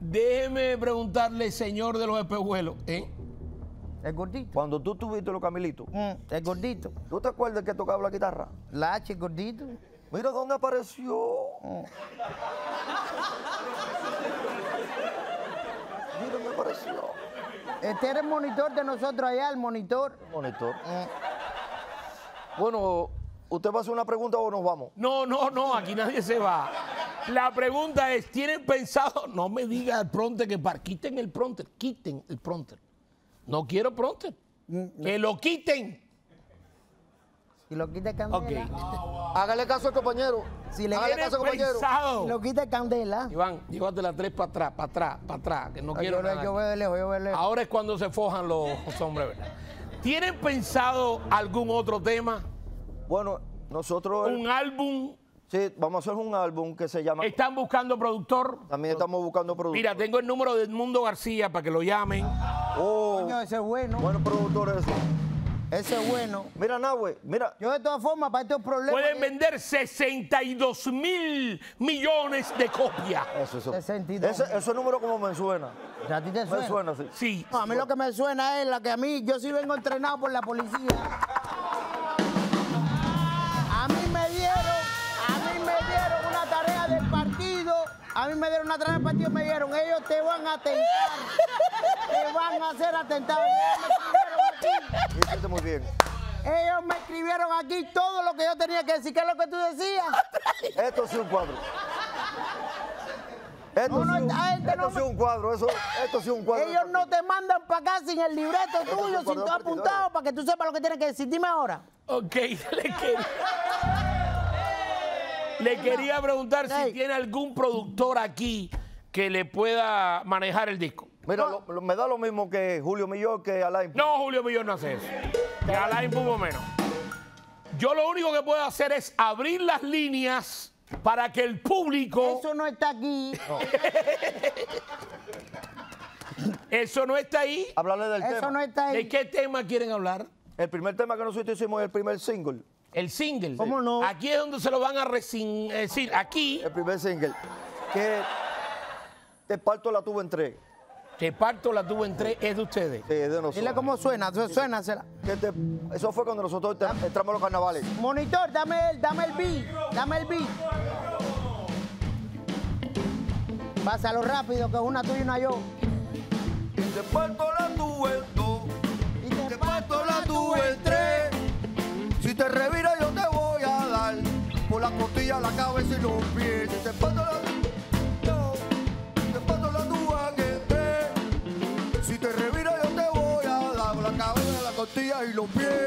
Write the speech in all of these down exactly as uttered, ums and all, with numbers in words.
déjeme preguntarle, señor de los espejuelos, ¿eh? El gordito. Cuando tú tuviste los Camilitos, Mm, el gordito. ¿tú te acuerdas que tocaba la guitarra? La H, el gordito. Mira dónde apareció. Mm. Mira dónde apareció. Este era el monitor de nosotros allá, el monitor. Monitor. Mm. Bueno, ¿usted va a hacer una pregunta o nos vamos? No, no, no, aquí nadie se va. La pregunta es, ¿tienen pensado? No me diga el pronter que par, quiten el pronter, quiten el pronter. No quiero pronter. Mm, Que lo quiten. Si lo quita candela. Ok. Hágale caso al compañero. Si le Hágale ¿Tienen caso al compañero. pensado? Si lo quita candela. Iván, llévate las tres para atrás, para atrás, para atrás, que no Yo, quiero yo, nada. yo veo de lejos, yo veo de lejos. Ahora es cuando se fojan los hombres, ¿verdad? ¿Tienen pensado algún otro tema? Bueno, nosotros ¿Un álbum? sí, vamos a hacer un álbum que se llama. ¿Están buscando productor? También estamos buscando productores. Mira, tengo el número de Edmundo García para que lo llamen. Oh, Coño, ese es bueno. buenos productores. Ese es bueno. Mira, Nahue, mira. Yo de todas formas, para estos problemas. Pueden vender sesenta y dos mil millones de copias. Eso, eso. sesenta y dos. Ese, ese número como me suena. ¿A ti te Me suena? suena, sí. Sí. No, a mí lo que me suena es la que a mí, yo sí vengo entrenado por la policía. A mí me dieron, a mí me dieron una tarea del partido, a mí me dieron una tarea del partido, me dieron, ellos te van a atentar, te van a hacer atentados. Ellos me escribieron aquí, Hiciste muy bien. ellos me escribieron aquí todo lo que yo tenía que decir. ¿Qué es lo que tú decías? Esto sí es un cuadro. Esto No, no, sí es un- esta gente esto no sí me- es un cuadro. Eso, esto sí es un cuadro. Ellos no te mandan para acá sin el libreto es un tuyo, sin guardia todo partido, apuntado, eh. para que tú sepas lo que tienes que decir. Dime ahora. Ok, le quería, le quería preguntar si Ey. tiene algún productor aquí que le pueda manejar el disco. Mira, lo- lo- me da lo mismo que Julio Millón que Alain. No, Julio Millón no hace eso. Y Alain Pupo menos. Yo lo único que puedo hacer es abrir las líneas para que el público... Eso no está aquí. Eso no está ahí. Hablarle del Eso tema. no está ¿De ahí. qué tema quieren hablar? El primer tema que nosotros hicimos es el primer single. El single. ¿Cómo no? Aquí es donde se lo van a resin- eh, decir. Aquí, El primer single. Que te parto la tuve en tres. que parto la tuve en tres, es de ustedes. Sí, es de nosotros. Dile cómo suena, suena. Que te- eso fue cuando nosotros te- entramos a los carnavales. Monitor, dame el, dame el beat, dame el beat. Pásalo rápido, que es una tuya y una yo. Te parto la tuve en dos. Y te, Te parto la tuve en tres. Si te revira yo te voy a dar por la costilla, la cabeza y los pies. Si te parto la no, te parto la tuve en tres. Si te revira yo te voy a dar por la cabeza, la costilla y los pies.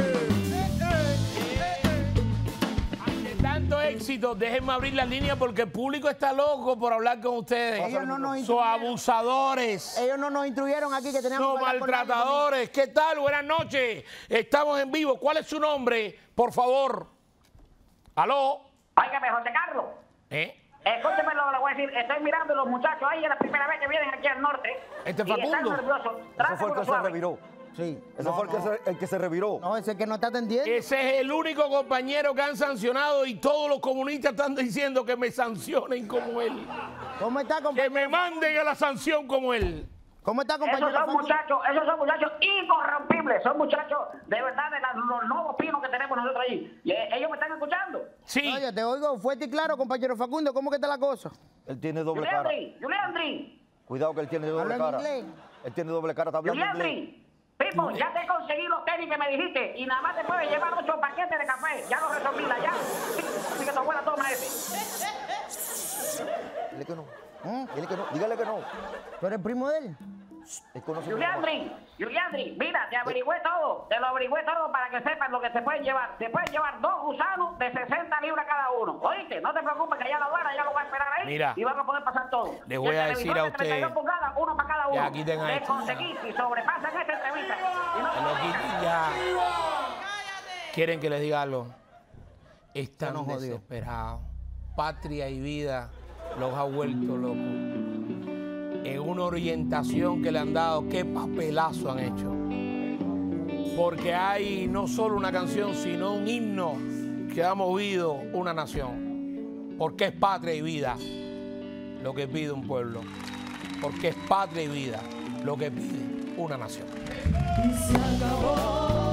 Ante tanto éxito, déjenme abrir la línea porque el público está loco por hablar con ustedes. Ellos no nos Son instruyeron. abusadores. Ellos no nos instruyeron aquí que teníamos Son que hablar con nadie, maltratadores. ¿Qué tal? Buenas noches. Estamos en vivo. ¿Cuál es su nombre? Por favor. ¿Aló? Óigame, José Carlos, ¿Eh? escúcheme lo que le voy a decir. Estoy mirando a los muchachos ahí, es la primera vez que vienen aquí al norte. Este y Facundo. están nerviosos. Ese fue el Trátenlo que se suave. reviró. conmigo. Sí. Ese No, fue el que, no. se, el que se reviró. No, ese que no está atendiendo. Ese es el único compañero que han sancionado y todos los comunistas están diciendo que me sancionen como él. ¿Cómo está, Que compañero? me manden a la sanción como él. ¿Cómo está, compañero? Esos son Facundo? muchachos, esos son muchachos incorrompibles, son muchachos de verdad de la- los nuevos pinos que tenemos nosotros ahí. Y, eh, ellos me están escuchando. Sí. Oye, te oigo fuerte y claro, compañero Facundo. ¿Cómo que está la cosa? Él tiene doble cara. Juliandri, Juliandri, Cuidado que él tiene doble Habla en cara. inglés. Él tiene doble cara, está hablando inglés. Juliandri. Pipo, ya te conseguí los tenis que me dijiste y nada más te puedes llevar ocho paquetes de café. Ya lo resolví la ya. Así que tu abuela toma ese. Dile que no. ¿Mm? Dile que no. Dígale que no. ¿Tú eres primo de él? Él conoce Juliandri, Juliandri, mira, te averigüé todo, te lo averigüé todo para que sepas lo que se pueden llevar. Se pueden llevar dos gusanos de sesenta libras cada uno. ¿Oíste? No te preocupes que allá la aduana ya lo va a esperar ahí. Mira. Y van a poder pasar todo. Le voy Y el a decir televisor a de treinta y dos usted- pulgadas, uno para cada uno. Ya, quiten a Le este. conseguí y sobrepasan esta entrevista. Y no- Que lo quiten ya. ¿Quieren que les diga algo? Están nos jodió. desesperados. Patria y vida los ha vuelto locos. En una orientación que le han dado, qué papelazo han hecho. Porque hay no solo una canción, sino un himno que ha movido una nación. Porque es patria y vida lo que pide un pueblo. porque es patria y vida lo que pide una nación. Y se acabó.